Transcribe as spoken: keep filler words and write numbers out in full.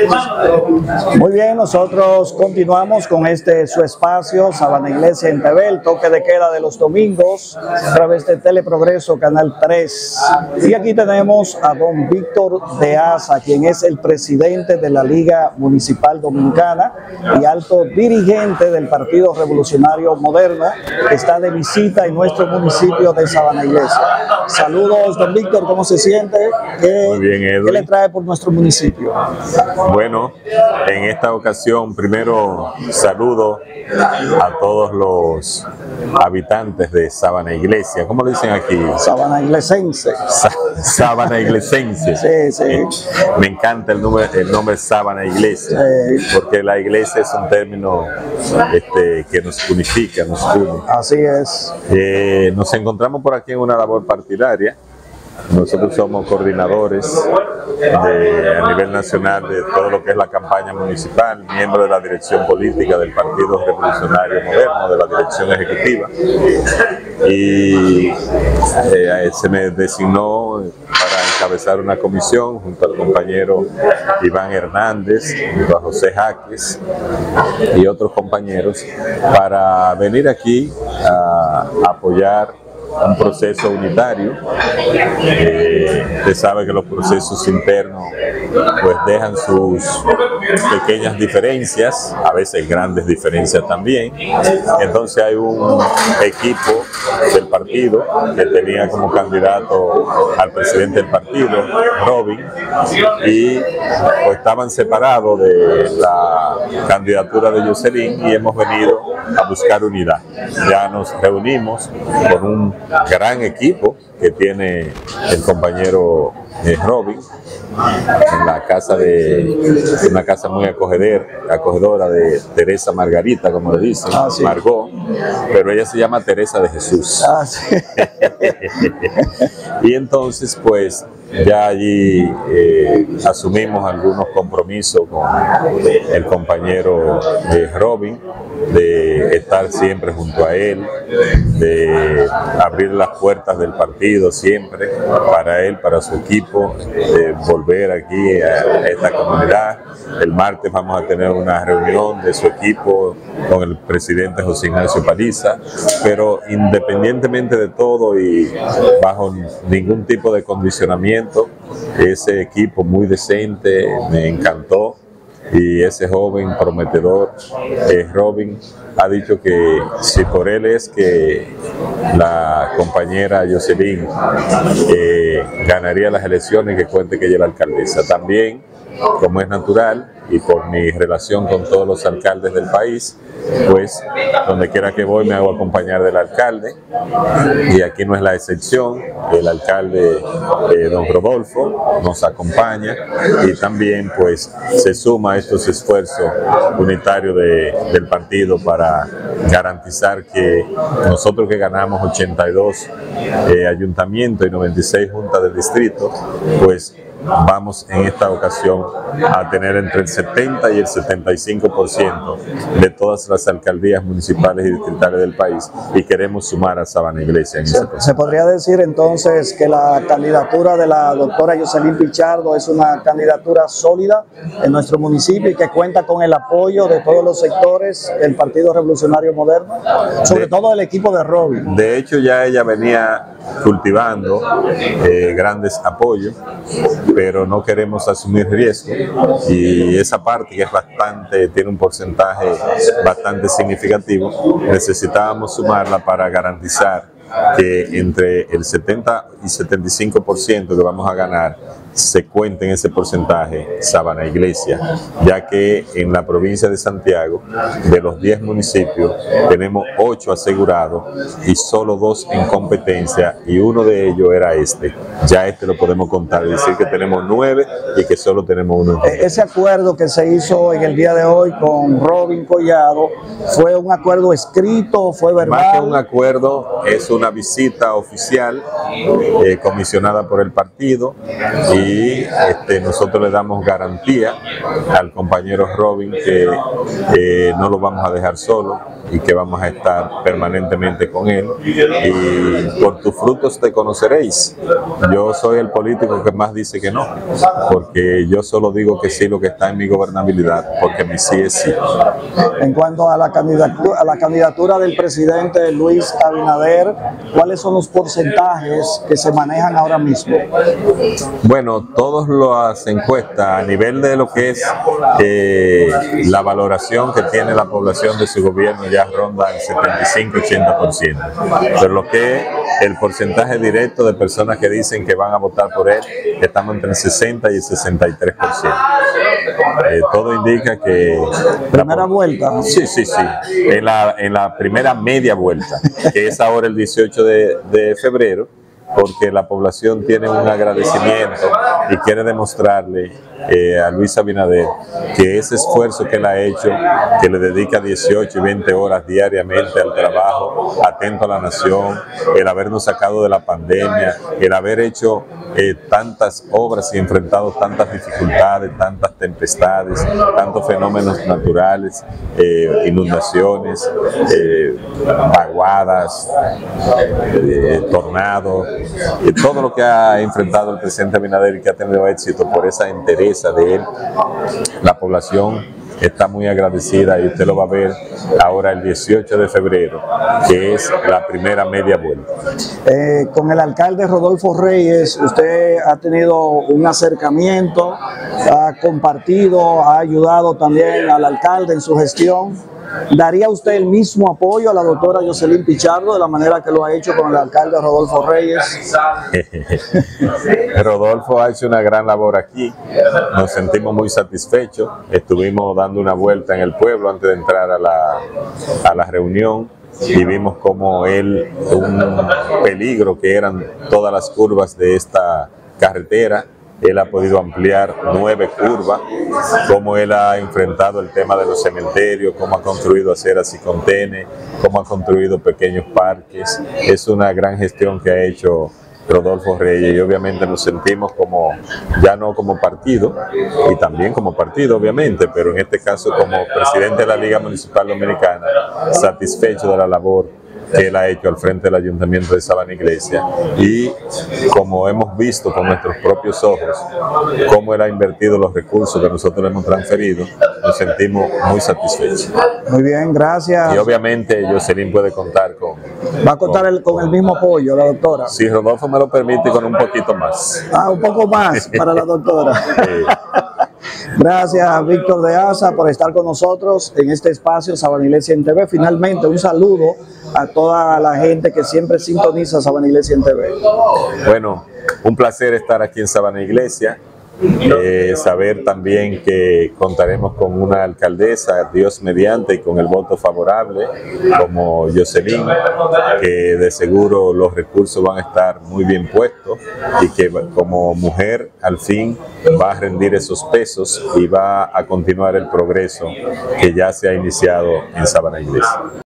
Muy bien, nosotros continuamos con este su espacio, Sabana Iglesia en T V, el toque de queda de los domingos, a través de Teleprogreso, Canal tres. Y aquí tenemos a don Víctor de Asa, quien es el presidente de la Liga Municipal Dominicana y alto dirigente del Partido Revolucionario Moderno, que está de visita en nuestro municipio de Sabana Iglesia. Saludos, don Víctor, ¿cómo se siente? ¿Qué, Muy bien, Edwin. ¿Qué le trae por nuestro municipio? Bueno, en esta ocasión primero saludo a todos los habitantes de Sabana Iglesia. ¿Cómo le dicen aquí? Sabana Iglesense. Sa Sabana Iglesense. Sí, sí. Eh, me encanta el nombre, el nombre Sabana Iglesia, sí, porque la iglesia es un término este, que nos unifica, nos une. Así es. Eh, nos encontramos por aquí en una labor partidaria. Nosotros somos coordinadores de, a nivel nacional de todo lo que es la campaña municipal, miembros de la dirección política del Partido Revolucionario Moderno, de la dirección ejecutiva, y eh, se me designó para encabezar una comisión junto al compañero Iván Hernández, junto a José Jaques y otros compañeros, para venir aquí a, a apoyar un proceso unitario. Eh, usted sabe que los procesos internos pues dejan sus pequeñas diferencias, a veces grandes diferencias también. Entonces hay un equipo del partido que tenía como candidato al presidente del partido, Robin, y pues estaban separados de la candidatura de Jocelyn, y hemos venido a buscar unidad. Ya nos reunimos con un gran equipo que tiene el compañero eh, Robin en la casa de una casa muy acogedor, acogedora de Teresa Margarita, como le dicen, ah, sí. Margot, pero ella se llama Teresa de Jesús. Ah, sí. Y entonces pues ya allí eh, asumimos algunos compromisos con el compañero eh, Robin, de estar siempre junto a él, de abrir las puertas del partido siempre para él, para su equipo, de volver aquí a esta comunidad. El martes vamos a tener una reunión de su equipo con el presidente José Ignacio Paliza, pero independientemente de todo y bajo ningún tipo de condicionamiento, ese equipo muy decente me encantó. Y ese joven prometedor, eh, Robin, ha dicho que si por él es que la compañera Jocelyn eh, ganaría las elecciones, que cuente que ella es la alcaldesa. También, como es natural, y por mi relación con todos los alcaldes del país, pues donde quiera que voy me hago acompañar del alcalde, y aquí no es la excepción. El alcalde eh, don Rodolfo nos acompaña y también pues se suma a estos esfuerzos unitarios de, del partido para garantizar que nosotros, que ganamos ochenta y dos eh, ayuntamientos y noventa y seis juntas del distrito, pues vamos en esta ocasión a tener entre el setenta y el setenta y cinco por ciento de todas las alcaldías municipales y distritales del país, y queremos sumar a Sabana Iglesia en se, ese se podría decir entonces que la candidatura de la doctora Jocelyn Pichardo es una candidatura sólida en nuestro municipio y que cuenta con el apoyo de todos los sectores del Partido Revolucionario Moderno, sobre de, todo el equipo de Robin. De hecho, ya ella venía cultivando eh, grandes apoyos, pero no queremos asumir riesgo, y esa parte, que es bastante, tiene un porcentaje bastante significativo, necesitábamos sumarla para garantizar que entre el setenta y setenta y cinco por ciento que vamos a ganar se cuente en ese porcentaje Sabana Iglesia, ya que en la provincia de Santiago, de los diez municipios, tenemos ocho asegurados y solo dos en competencia, y uno de ellos era este. Ya este lo podemos contar, es decir que tenemos nueve y que solo tenemos uno en competencia. Ese acuerdo que se hizo en el día de hoy con Robin Collado, ¿fue un acuerdo escrito, fue verbal? Más que un acuerdo, es una visita oficial eh, comisionada por el partido, y Y este, nosotros le damos garantía al compañero Robin que eh, no lo vamos a dejar solo, y que vamos a estar permanentemente con él. Y por tus frutos te conoceréis. Yo soy el político que más dice que no, porque yo solo digo que sí lo que está en mi gobernabilidad, porque mi sí es sí. En cuanto a la candidatura, a la candidatura del presidente Luis Abinader, ¿cuáles son los porcentajes que se manejan ahora mismo? Bueno, todas las encuestas a nivel de lo que es eh, la valoración que tiene la población de su gobierno ya ronda el setenta y cinco a ochenta por ciento. Pero lo que es el porcentaje directo de personas que dicen que van a votar por él, estamos entre el sesenta y el sesenta y tres por ciento. Eh, todo indica que... Primera la, vuelta. Sí, sí, sí. En la, en la primera media vuelta, que es ahora el dieciocho de, de febrero, porque la población tiene un agradecimiento y quiere demostrarle eh, a Luis Abinader que ese esfuerzo que él ha hecho, que le dedica dieciocho y veinte horas diariamente al trabajo, atento a la nación, el habernos sacado de la pandemia, el haber hecho eh, tantas obras y enfrentado tantas dificultades, tantas tempestades, tantos fenómenos naturales, eh, inundaciones, eh, vaguadas, eh, tornados, y todo lo que ha enfrentado el presidente Abinader y que ha tenido éxito por esa entereza de él. La población está muy agradecida y usted lo va a ver ahora el dieciocho de febrero, que es la primera media vuelta. Eh, con el alcalde Rodolfo Reyes, usted ha tenido un acercamiento, ha compartido, ha ayudado también al alcalde en su gestión. ¿Daría usted el mismo apoyo a la doctora Yoselyn Pichardo de la manera que lo ha hecho con el alcalde Rodolfo Reyes? Rodolfo ha hecho una gran labor aquí, nos sentimos muy satisfechos, estuvimos dando una vuelta en el pueblo antes de entrar a la, a la reunión y vimos como él, un peligro que eran todas las curvas de esta carretera, él ha podido ampliar nueve curvas, cómo él ha enfrentado el tema de los cementerios, cómo ha construido aceras y contenes, cómo ha construido pequeños parques. Es una gran gestión que ha hecho Rodolfo Reyes y obviamente nos sentimos como, ya no como partido, y también como partido obviamente, pero en este caso como presidente de la Liga Municipal Dominicana, satisfecho de la labor que él ha hecho al frente del Ayuntamiento de Sabana Iglesia y como hemos visto con nuestros propios ojos cómo él ha invertido los recursos que nosotros le hemos transferido, nos sentimos muy satisfechos. Muy bien, gracias. Y obviamente Yoselyn puede contar con... ¿Va a contar con, el, con el mismo apoyo la doctora? Si Rodolfo me lo permite, con un poquito más. Ah, un poco más para la doctora. Sí. Gracias, Víctor de Asa, por estar con nosotros en este espacio Sabana Iglesia en T V. Finalmente, un saludo a toda la gente que siempre sintoniza Sabana Iglesia en T V. Bueno, un placer estar aquí en Sabana Iglesia. Eh, saber también que contaremos con una alcaldesa, Dios mediante, y con el voto favorable como Yoselyn, que de seguro los recursos van a estar muy bien puestos y que como mujer al fin va a rendir esos pesos y va a continuar el progreso que ya se ha iniciado en Sabana Iglesia.